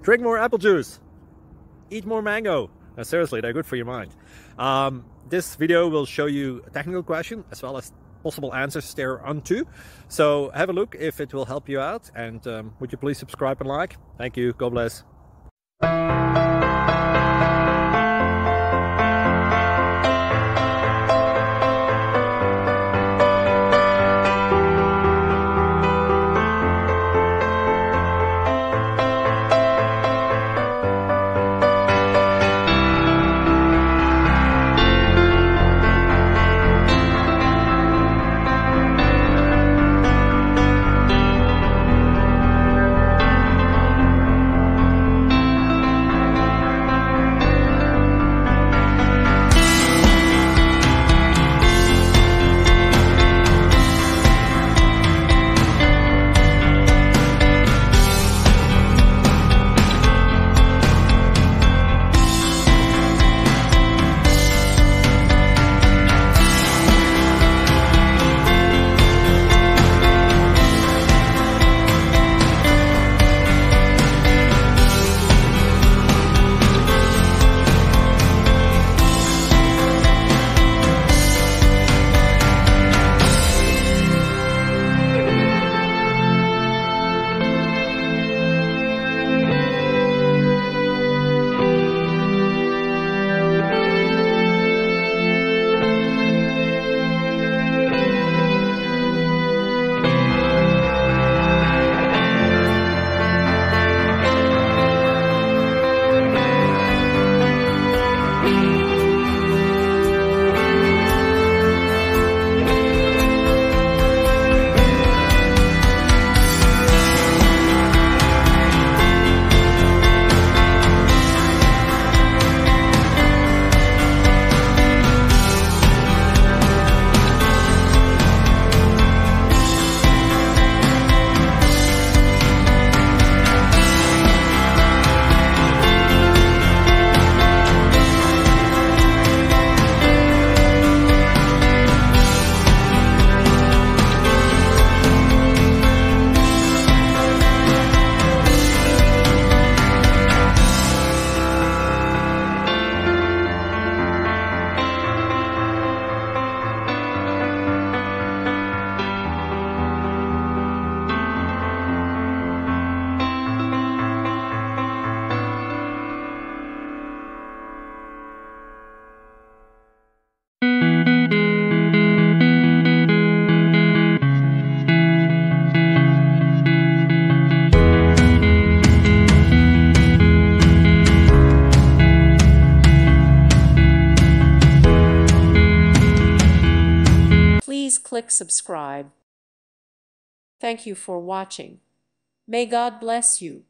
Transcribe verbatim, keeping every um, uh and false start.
drink more apple juice, eat more mango. No, seriously, they're good for your mind. Um, this video will show you a technical question as well as possible answers thereunto. So have a look if it will help you out, and um, would you please subscribe and like? Thank you. God bless. Please click subscribe. Thank you for watching. May God bless you.